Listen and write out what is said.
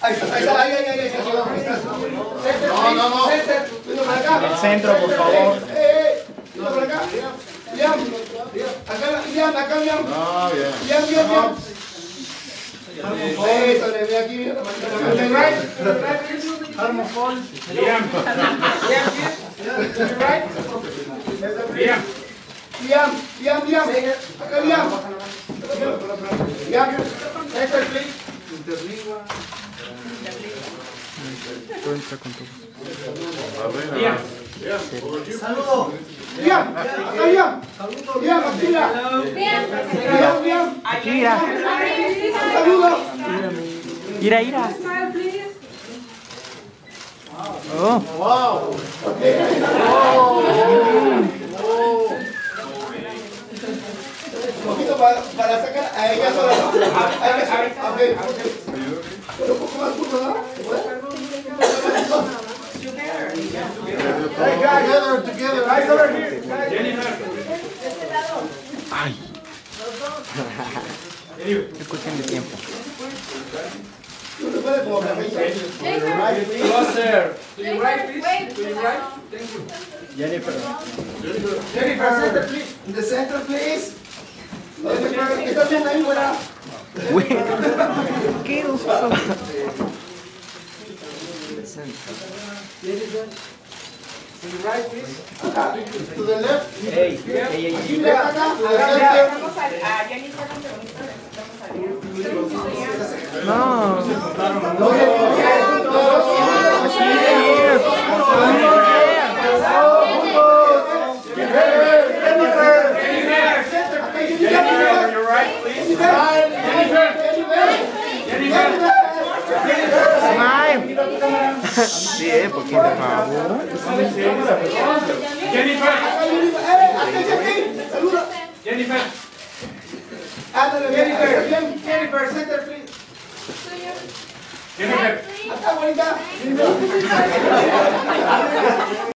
Ahí está, ahí. No. Vino para acá. El centro, por favor. Vino para acá. Liam. Acá, Liam. Ah, bien. Liam. Eso, le ve aquí. Harmofol. Liam. Acá, Liam. Center, please. Saludos. Liam, acá, Liam. Liam, Akira. Liam. Akira. Un saludo. Ira. Oh. Wow. Un poquito para sacar a ella sola. Pero un poco más curvo, ¿no? Hey guys, together. Guys, over here. Ay. Es cuestión de tiempo. No se puede como Closer. To your right, please. To your right. Thank you. Jennifer, center, please. In the center, please. Jennifer, ¿estás bien ahí, güera? ¿Qué uso? To your right, please. Acá, to the left. Ey. Acá, acá. Vamos a Jennifer, No. You're right, please. Smile. Sí, porque por favor. Jennifer. Saluda. Jennifer. Ándale, Jennifer, center, please. Jennifer. Acá, bonita.